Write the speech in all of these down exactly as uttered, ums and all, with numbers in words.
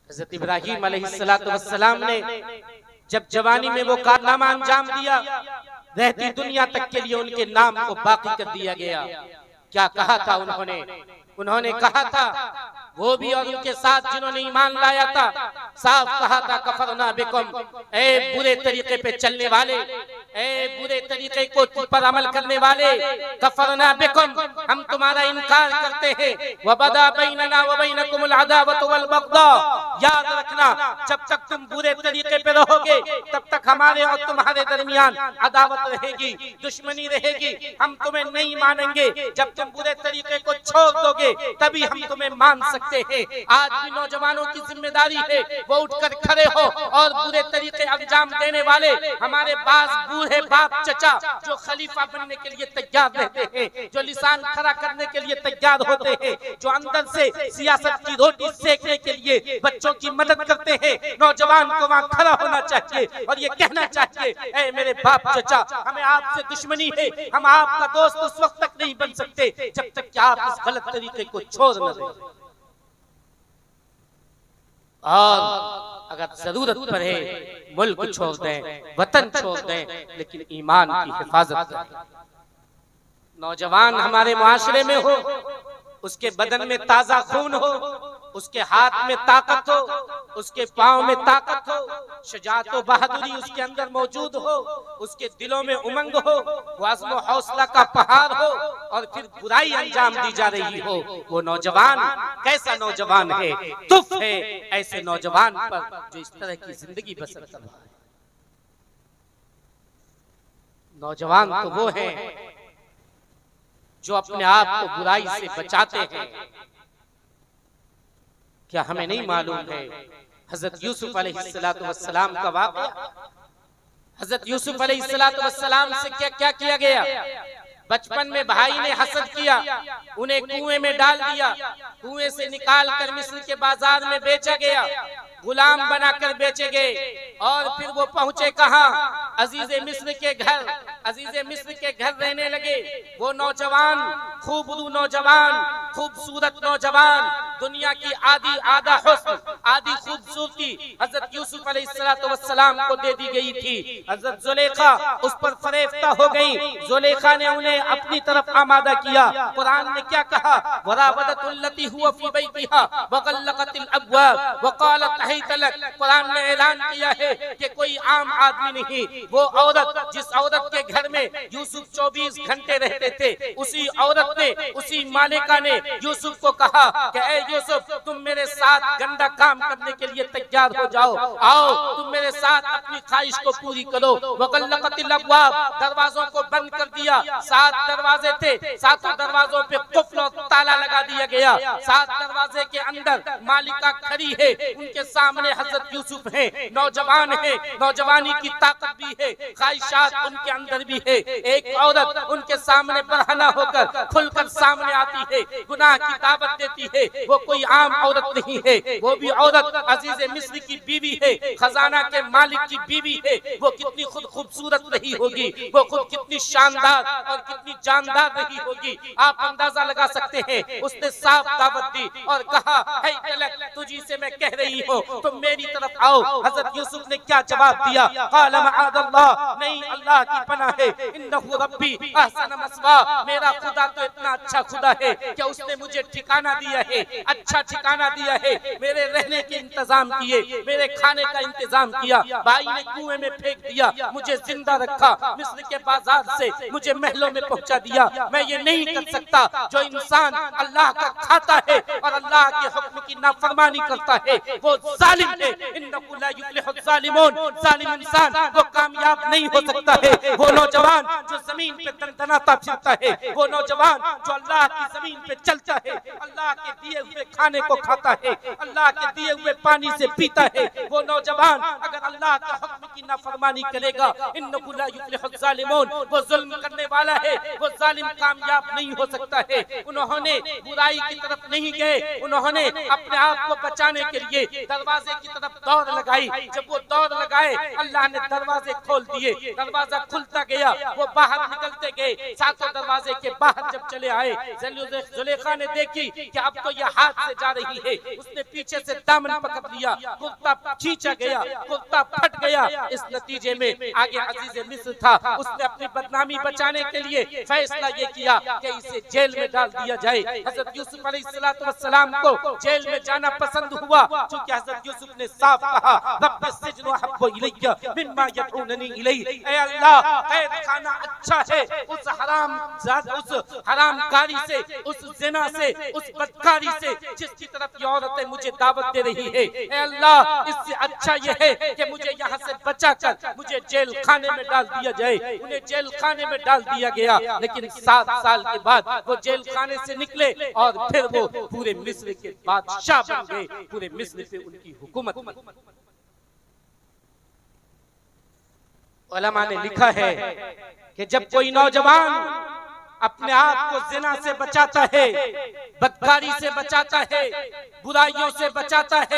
हज़रत इब्राहीम अलैहिस्सलातु वस्सलाम ने जब जवानी में वो कारनामा अंजाम दिया, रहती दुनिया तक के लिए उनके नाम को बाकी कर दिया गया। क्या कहा था उन्होंने? उन्होंने कहा था, वो भी और उनके साथ जिन्होंने ईमान लाया था, साफ कहा था कफरना बिकुम, ए बुरे तरीके पे चलने वाले, ए बुरे तरीके को पर अमल करने वाले, कफरना बिकुम, हम तुम्हारा इनकार करते हैं। वबदा बैनना व बैनकुमुल अदावतु वल बग़दा, याद रखना जब तक तुम बुरे तरीके पे रहोगे तब तक हमारे और तुम्हारे दरमियान अदावत रहेगी, दुश्मनी रहेगी, हम तुम्हें नहीं मानेंगे। जब तुम बुरे तरीके को छोड़ दोगे तभी हम तुम्हें मान सकते हैं। आज भी नौजवानों की जिम्मेदारी है वो उठकर खड़े हो और बुरे तरीके अंजाम देने वाले हमारे बाज बूढ़े बाप चचा जो खलीफा बनने के लिए तैयार रहते हैं, जो लिसान खड़ा करने के लिए तैयार होते हैं, जो अंदर से सियासत की रोटी सेकने के लिए बच्चों की मदद करते हैं, नौजवान को वहाँ खड़ा होना चाहिए और ये कहना चाहिए, ऐ मेरे बाप चचा, हमें आपसे दुश्मनी है, हम आपका दोस्त उस वक्त तक नहीं बन सकते जब तक कि आप इस गलत तरीके को छोड़ न दें। और अगर जरूरत पड़े मुल्क छोड़ दें, वतन छोड़ दें, लेकिन ईमान की हिफाजत करें। नौजवान हमारे मुआशरे में हो, उसके बदन में ताजा खून हो, उसके हाथ में ताकत हो, उसके पांव में ताकत हो, शुजाअत व बहादुरी उसके अंदर मौजूद हो, उसके दिलों में उमंग हो, वाज़्म व हौसला का पहाड़ हो, और फिर बुराई अंजाम दी जा रही हो, वो नौजवान कैसा नौजवान है? तुफ है ऐसे नौजवान पर जो इस तरह की जिंदगी बसर कर रहा है। नौजवान तो वो है जो अपने आप को बुराई से बचाते हैं। क्या हमें नहीं मालूम है हजरत यूसुफ अलैहिस्सलातु वस्सलाम का वाक़या? हजरत यूसुफ अलैहिस्सलातु वस्सलाम से क्या क्या किया गया? बचपन में भाई ने हसद किया, उन्हें कुएं में डाल दिया, कुएं से निकाल कर मिस्र के बाजार में बेचा गया, गुलाम बनाकर बेचे गए, और फिर वो पहुंचे कहाँ? अजीजे मिस्र के घर। अजीजे मिस्र के घर रहने लगे। वो नौजवान, खूबरू नौजवान, खूबसूरत नौजवान, दुनिया की आधी आधा हुस्न, आधी खूबसूरती हजरत यूसुफ अलैहिस्सलातु वस्सलाम को दे दी गई थी। हजरत जुलेखा उस पर फरेफ्ता हो गई। जुलेखा ने उन्हें अपनी तरफ आमादा किया। कुरान ने क्या कहा? वरावदतुल्लती हुवा फी बैतिहा वगल्लकतिल अब्वाब वकालत तहीत लक। कुरान ने ऐलान किया है कि कोई आम आदमी नहीं, वो औरत जिस औरत के घर में यूसुफ चौबीस घंटे रहते थे, उसी औरत ने, उसी मालिका ने यूसुफ को कहा कि ऐ यूसुफ, तुम मेरे साथ गंदा काम करने के लिए तैयार हो जाओ, आओ तुम मेरे साथ अपनी ख्वाहिश को पूरी करो। वगल्लकतिल अब्वाब, दरवाजों को बंद कर दिया। सात दरवाजे थे, सातों दरवाजों पे कुफ्र और ताला लगा दिया गया। सात दरवाजे के अंदर मालिका खड़ी है, उनके सामने हजरत यूसुफ है, नौजवान है, नौजवानी की ताकत भी है, ख्वाहिशात उनके अंदर भी है। एक औरत उनके सामने बरहना होकर खुलकर सामने आती है, गुनाह की दावत देती है। वो कोई आम औरत नहीं है, वो भी औरत अजीज मिस्र की बीवी है, खजाना के मालिक की बीवी है। वो कितनी खुद खूबसूरत रही होगी, वो खुद कितनी शानदार और कितनी जानदार रही होगी, आप अंदाजा लगा सकते हैं। उसने साफ दावत दी और कहा, है तलक, तुझी से मैं कह रही हूँ, तुम मेरी तरफ आओ। हजरत यूसुफ ने क्या जवाब दिया? क़ाल मआदल्लाह, नहीं अल्लाह की पनाह है, इन्नहु रब्बी अहसन मस्वा, मेरा खुदा तो इतना अच्छा खुदा है कि उसने मुझे ठिकाना दिया है, अच्छा ठिकाना दिया है, मेरे रहने के इंतजाम किए, मेरे खाने का इंतजाम किया। भाई ने कुएं में फेंक दिया, मुझे जिंदा रखा, मिस्र के बाजार से मुझे महलों में पहुंचा दिया। मैं ये नहीं कर सकता। जो इंसान अल्लाह का खाता है और अल्लाह के हुक्म की नाफरमानी करता है वो जालिम है। इन्नहु ला युफ्लिहु ज़ालिमून, जालिम इंसान वो कामयाब नहीं हो सकता है। वो नौजवान जो जमीन पे दंदनाता फिरता है, वो नौजवान जो अल्लाह की जमीन पे चलता है, अल्लाह के दिए हुए खाने को खाता है, अल्लाह के दिए हुए पानी से पीता है, वो नौजवान अगर अल्लाह के हुक्म की नाफरमानी करेगा, इन्नहु ला युफ्लिहुल ज़ालिमून, वो जुल्म करने वाला है, वो जालिम कामयाब नहीं हो सकता है। उन्होंने बुराई की तरफ नहीं गए, उन्होंने अपने आप को बचाने के लिए दरवाजे की तरफ दौड़ लगाई। जब वो दौड़ लगाए, अल्लाह ने दरवाजे खोल दिए, दरवाजा खुलता गया, वो बाहर निकलते गए। सातों दरवाजे के बाहर जब चले आए, जुलेखा ने देखी कि अब तो ये हाथ से जा रही है, उसने पीछे से दामन पकड़ लिया, कुर्ता खींचा गया, कुर्ता फट गया। इस नतीजे में आगे अजीज मिस्र था, उसने अपनी बदनामी बचाने के लिए फैसला ये किया कि इसे जेल में डाल दिया जाए। हजरत यूसुफ अलैहिस्सलाम को जेल में जाना पसंद हुआ, क्योंकि हजरत यूसुफ ने साफ कहा, रब्बि सिज्नु अहब्बु इलैया मिम्मा यदऊननी इलैहि, ऐ अल्लाह कैद खाना अच्छा है उस हराम उस हरामकारी से, उस ज़िना से, उस बदकारी से जिसकी तरफ ये औरतें मुझे दावत दे रही है। ऐ अल्लाह इससे अच्छा ये है कि मुझे यहाँ से बचाकर मुझे जेल खाने में डाल दिया जाए। उन्हें जेल खाने में डाल दिया गया, लेकिन सात साल के बाद वो जेल खाने से निकले और फिर वो पूरे मिस्र के बादशाह बन गए, पूरे मिस्र पे उनकी हुकूमत। उलमा ने लिखा है कि जब कोई नौजवान अपने आप को ज़िना से बचाता है, बदकारी से बचाता है, बुराइयों से बचाता है,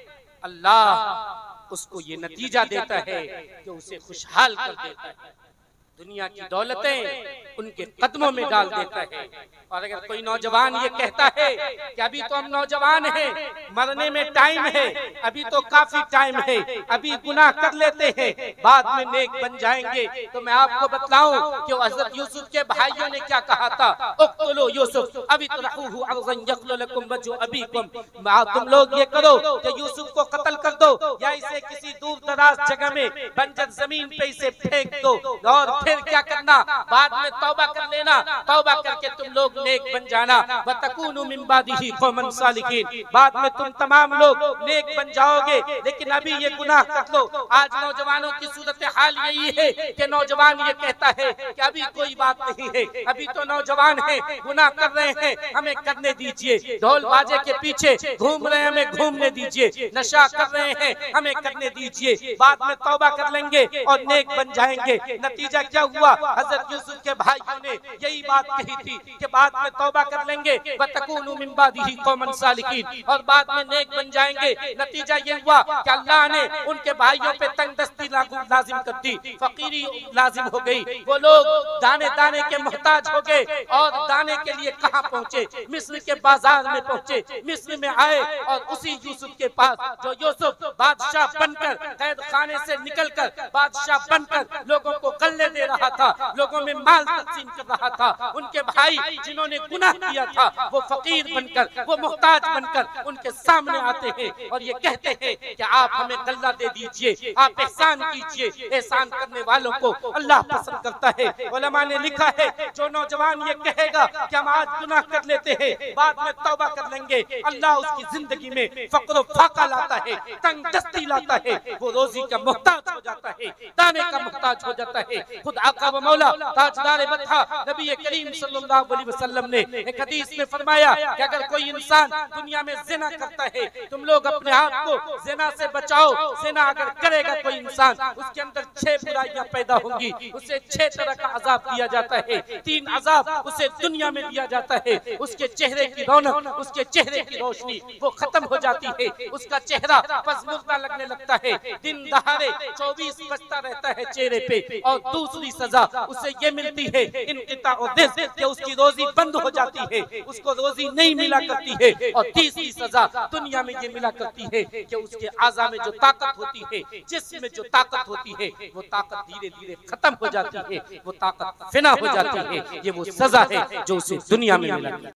अल्लाह उसको ये नतीजा देता है कि उसे खुशहाल कर देता है, दुनिया की दौलतें उनके कदमों में डाल देता है। और अगर कोई नौजवान ये कहता है कि अभी तो हम नौजवान हैं, मरने में टाइम है, अभी तो काफी टाइम है, अभी गुनाह कर लेते हैं, बाद में नेक बन जाएंगे, तो मैं आपको बतलाऊं कि हजरत यूसुफ के भाइयों ने क्या कहा था, उक़्तुलू यूसुफ अभी तरहूहु अर्ज़न यख़्लु लकुम वजहु अबीकुम, तुम लोग ये करो कि यूसुफ को कत्ल कर दो या इसे किसी दूर दराज जगह में बंजर जमीन पे इसे फेंक दो, और फिर क्या करना, बाद में तौबा कर लेना, तौबा करके तुम लोग नेक बन जाना, व तकूनु मिन बादिही कौमन सालिहीन, बाद में तुम तमाम लोग नेक बन जाओगे, लेकिन अभी ये गुनाह कर लो। आज नौजवानों की सूरत हाल यही है कि नौजवान ये कहता है कि अभी कोई बात नहीं है, अभी तो नौजवान है, गुनाह कर रहे हैं, हमें करने दीजिए, ढोल बाजे के पीछे घूम रहे हैं, हमें घूमने दीजिए, नशा कर रहे हैं, हमें करने दीजिए, बाद में तौबा कर लेंगे और नेक बन जाएंगे। नतीजा क्या हुआ, हजरत यूसुफ के भाइयों ने यही बात कही थी कि बाद में तौबा कर लेंगे, वतकूनु मिन बादिही कौमन सालिहीन, और बाद में नेक बन जाएंगे। नतीजा ये हुआ कि अल्लाह ने उनके भाइयों पे तंगदस्ती लाजिम कर दी, फकीरी लाजिम हो गई, वो लोग दाने दाने के मोहताज हो गए, और दाने के लिए कहाँ पहुँचे, मिस्र के बाजार में पहुँचे, मिस्र में आए और उसी यूसुफ के पास, जो यूसुफ बादशाह बनकर कैद खाने से निकलकर बादशाह बनकर लोगों को गल्ले दे रहा था, लोगों में माल तकसीम कर रहा था, उनके भाई जिन्होंने गुनाह किया था वो फकीर बनकर, वो मुहताज बनकर उनके सामने आते हैं और ये कहते हैं कि आप हमें गल्ला दे दीजिए, आप एहसान कीजिए। एहसान करने वालों को अल्लाह पसंद करता है। उलमा ने लिखा है जो नौजवान ये कहेगा कि हम आज गुनाह कर लेते हैं, बाद में तौबा कर लेंगे, अल्लाह उसकी जिंदगी में फक्र फाका लाता है, तंगदस्ती लाता है, वो रोजी का मुहताज हो जाता है, दाने का मुहताज हो जाता है। खुद आका व मौला ताजदार बता नबी करीम सल्लल्लाहु अलैहि वसल्लम ने एक हदीस में फरमाया कि अगर कोई इंसान दुनिया में ज़िना करता है, तुम लोग अपने आप को ज़िना से बचाओ। ज़िना अगर करेगा कोई इंसान, उसके अंदर छह बुराइयां पैदा होंगी, उसे छह तरह का अजाब दिया जाता है। तीन अजाब उसे दुनिया में दिया जाता है, उसके चेहरे की रौनक, उसके चेहरे की रोशनी वो खत्म हो जाती है, उसका चेहरा पसमुर्दा लगने लगता है, दिन दहाड़े चौबीस बजता रहता है चेहरे पे। और दूसरी सजा उसे ये मिलती है इनकिता और रिज़्क़, कि उसकी रोजी बंद हो जाती है, उसको रोजी नहीं मिला करती है। और तीसरी सजा दुनिया में ये मिला करती है कि उसके आज़ा में जो ताकत होती है, जिस्म में जो ताकत होती है, वो ताकत धीरे धीरे खत्म हो जाती है, वो ताकत फिना हो जाती है। ये वो सजा है जो उसे दुनिया में मिला।